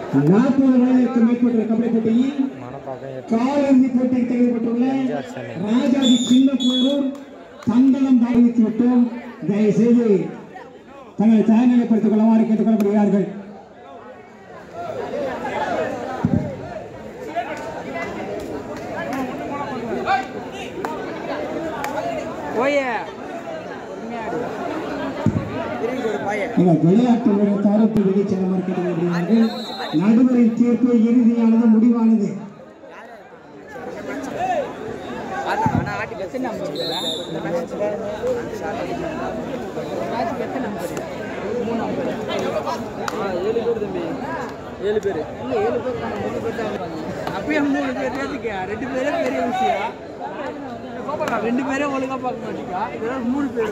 40 வயதிற்கு மேற்பட்ட கபடி போட்டியில் காலிறுதி போட்டியில் தேவைப்பட்டுள்ள ராஜாஜி சின்னப்பூர் தந்தளம் தாவித்து விட்டோம். தயவுசெய்து தங்களை தயார்நிலைப்படுத்திக் கொள்ளுமாறு கேட்டுக்கொள்ளப்படுகிறார்கள். விளையாட்டு தாரத்தை வெளிச் செல்லுமாறு கேட்டுக்கொள்ளப்படுகிறார்கள். நடுவரின் தீர்ப்பு இறுதியானது முடிவானது. அப்பயே 3 பேர் ஏத்துக்க 2 பேரே பெரிய விஷயம் 2 பேரே ஒழுங்கா பார்க்க மாட்டீங்க இதெல்லாம் 3 பேர்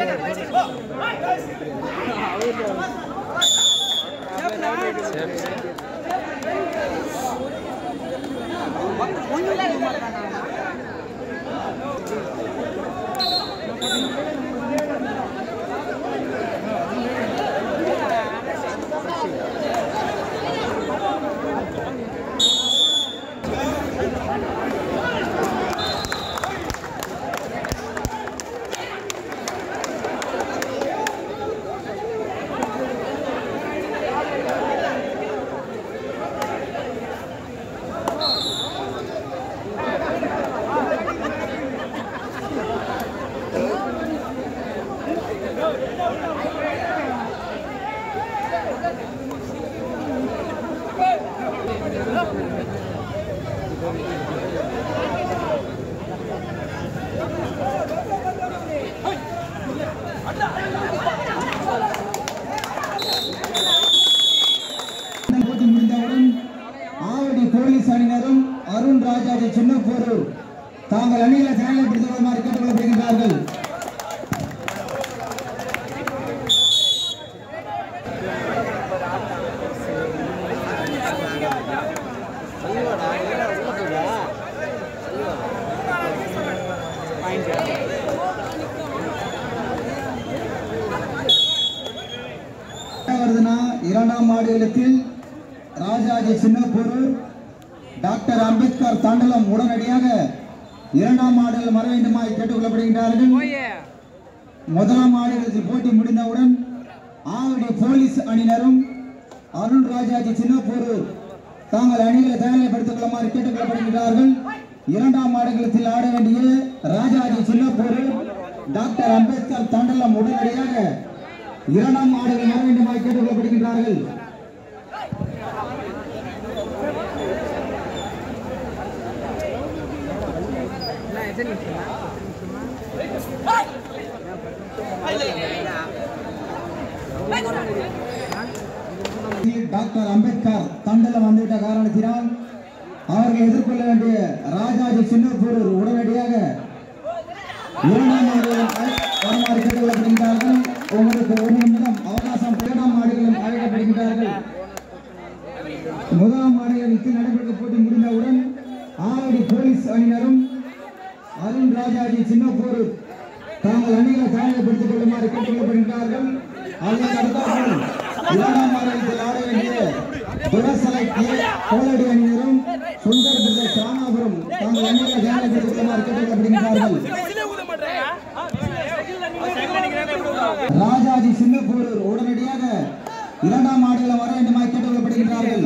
போலீஸ் அணியினரும் அருண் ராஜாஜி சின்னப்பூர் தாங்கள் அணியில தயாரிப்படுத்திக் கொள்ளுமாறு கேட்டுக்கொள்ளப்படுகின்றார்கள். இரண்டாம் ஆடுகளத்தில் ராஜாஜி சின்னப்பூர் டாக்டர் அம்பேத்கர் தாண்டலம் உடனடியாக இரண்டாம் ஆடுகள் வர வேண்டுமாய் கேட்டுக்கொள்ளப்படுகின்றார்கள். முதலாம் ஆடுகளத்தில் போட்டி முடிந்தவுடன் ஆவடி போலீஸ் அணியினரும் அருண் ராஜாஜி சின்னப்பூர் தாங்கள் அணிகளை தயாரிப்படுத்திக் கொள்ளுமாறு கேட்டுக்கொள்ளப்படுகின்றார்கள். இரண்டாம் ஆடுகளத்தில் ஆட வேண்டிய ராஜாஜி சின்னப்பூர் டாக்டர் அம்பேத்கர் தாண்டலம் உடனடியாக இரண்டாம் ஆடுகள் வர வேண்டுமாய் கேட்டுக்கொள்ளப்படுகின்றார்கள். டாக்டர் அம்பேத்கர் தண்டலம் வந்துவிட்ட காரணத்தினால் அவர்கள் எதிர்கொள்ள வேண்டிய ராஜாஜி சின்னப்பூர் உடனடியாக இரண்டாம் ஆடுகளும் வருமாறு கேட்டுக்கொள்ளப்படுகின்றார்கள். உங்களுக்கு 1 நிமிடம் அவகாசம். இரண்டாம் ஆடுகளும் அழைக்கப்படுகின்றார்கள். முதலாம் ஆடுகளுக்கு நடைபெற்ற போட்டி முடிந்தவுடன் ஆவடி போலீஸ் அணியினரும் அருண் ராஜாஜி சின்னப்பூர் தாங்கள் அணிகளை தயாரிப்படுத்திக் கொள்ளுமாறு கேட்டுக்கொள்ளப்படுகின்றார்கள். அதற்கு அடுத்தார்கள் இரண்டாம் ஆடுகளத்தில் ஆட வேண்டிய துரசலை கோலடி அணியினரும் சுந்தர் பிரதேஷ் ராமாபுரம் தாங்கள் அணிகளை தயாரிப்படுத்திக் கொள்ளுமாறு கேட்டுக்கொள்ளப்படுகின்றார்கள். ராஜாஜி சின்னப்பூர் உடனடியாக இரண்டாம் ஆடுகளை வர வேண்டுமாய் கேட்டுக்கொள்ளப்படுகின்றார்கள்.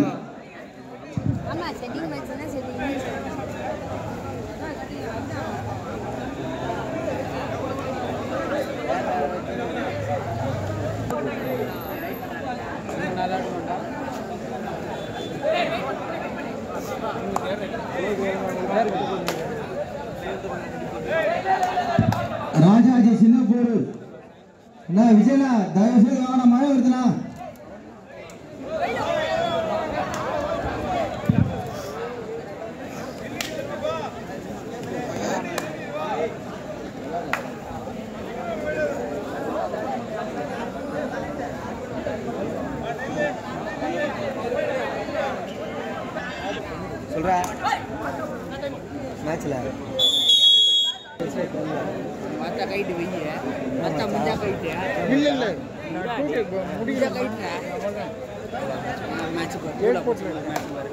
ராஜாஜி சின்னப்பூர் விஜயனா தயவு செய்து வாங்க, மழை வருதுண்ணா. சொல்ற மேட்ச்ல மத்த கைட்டு வெய்ய மத்த முஞ்சா கைட்டு இல்ல இல்ல முடிஞ்ச கைட்டு மேட்ச் பாருங்க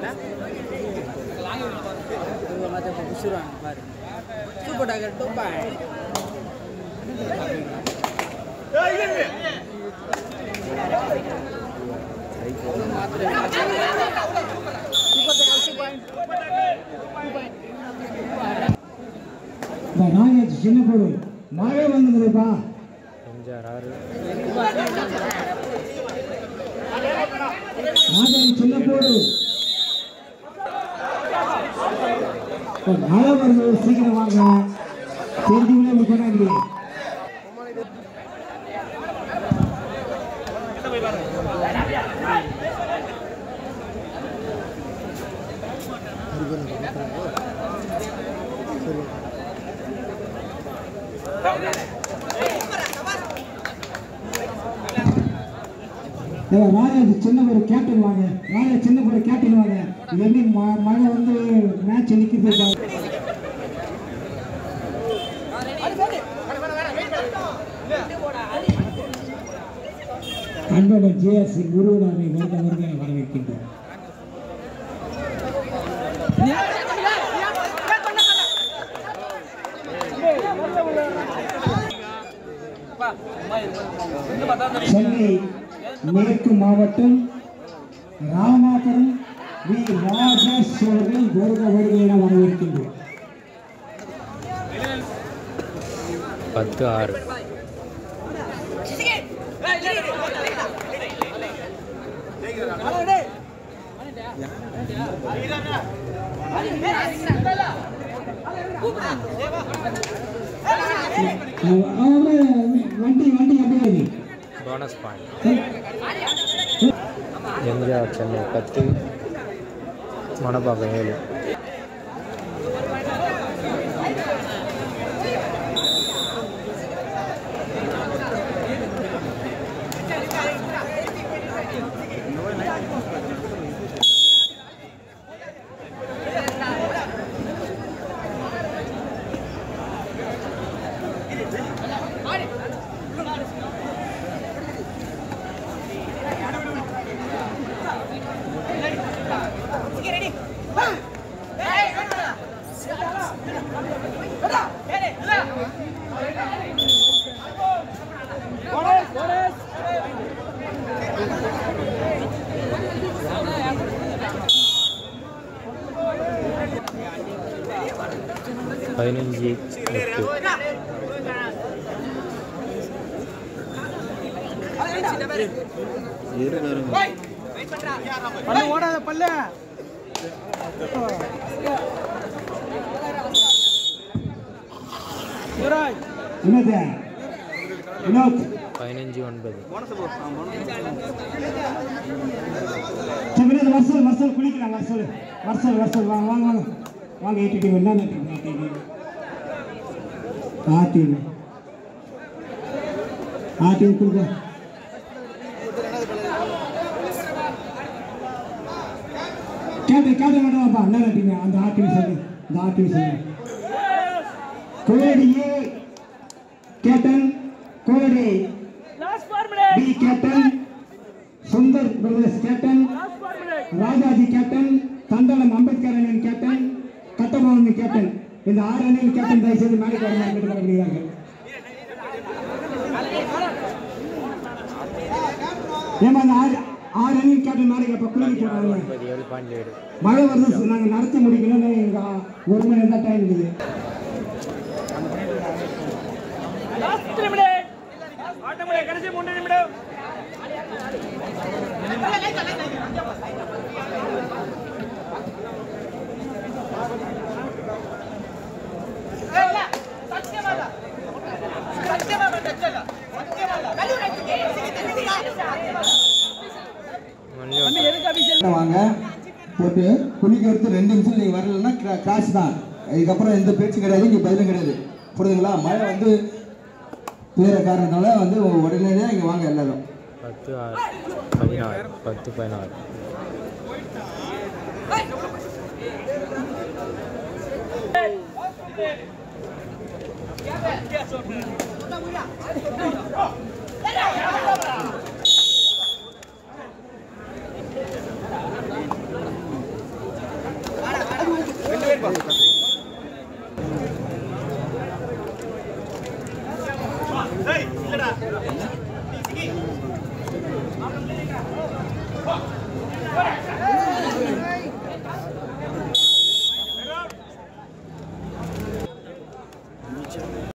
பாரு சூப்பர் டாகர் டோபாய் நாகேஷ் சின்ன போடு மழை வந்துருப்பா நாகேஷ் சின்ன போடு மழை வருது சீக்கிரம் வாங்க தெரிஞ்சுக்கிட்டே கொண்டாடி ராஜா சின்ன ஒரு கேப்டன் வாங்க ராஜா சின்ன ஒரு கேப்டன் வாங்க எப்படி மழை வந்து மேட்ச் நிற்கிறது அன்போட ஜேஎஸ் குருவரானை வருக வரவேற்கின்றோம் சென்னை மேற்கு மாவட்டம் ராமநாதபுரம் வி ராஜேஷ் அவர்கள் வருக என வரவேற்கின்றோம் 10-6 வண்டி அப்படியே போனஸ் பாயிண்ட் எம்ஜிஆர் சென்னை 10 மணப்பாக்கம் 7 வருஷம் குளிக்கலாம் வருஷம் வாங்க வாங்க ஏற்றிட்டு என்ன ஆட்டி கொடுங்க கேட்ட வேண்டாம்ப்பா என்ன நட்டிங்க அந்த ஆட்டின்னு சொல்லு கோடியே கேப்டன் கோடி B captain Sundar Pradesh captain Rajaji captain Thandalam Ambedkar அணியின் கேப்டன் கட்டபொம்மன் கேப்டன் இந்த 6 அணியின் கேப்டன் தயவு செய்து மேலே வருகிறார்கள் ஏமா அந்த 6 அணியின் கேப்டன் மேலே இப்ப குளிக்க போறாங்க மழை வருது நாங்க நடத்தி முடிக்கணும்னு எங்க 1 மணி நேரம் டைம் இருக்குது கடைசி 3 நிமிடம் வாங்க போட்டு குளிக்கிறது 2 நிமிஷம் நீங்க வரலன்னா கிராஷ் தான். இதுக்கப்புறம் எந்த பேச்சும் கிடையாது, இங்க பதிலும் கிடையாது. புரியுதுங்களா? மழை வந்து பெய்யுற காரணத்தால வந்து உடனடியாக இங்க வாங்க எல்லாரும். 10-16 10-15 இல்லடா